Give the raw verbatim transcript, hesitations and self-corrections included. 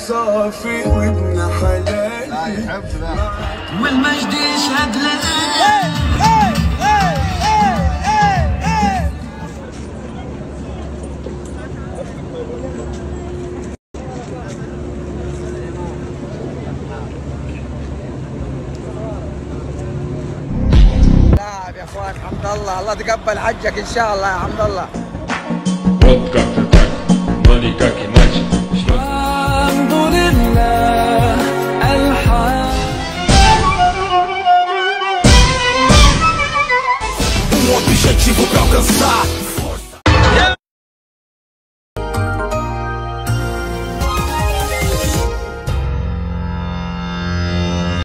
صافي وابن حلال لا يحب ذا والمجد يشهد لنا. نعم يا اخوان حمد الله، الله تقبل حجك ان شاء الله يا حمد الله. Вот как-то так, но никак иначе. الحمد لله الحمد. Um objetivo pra alcançar.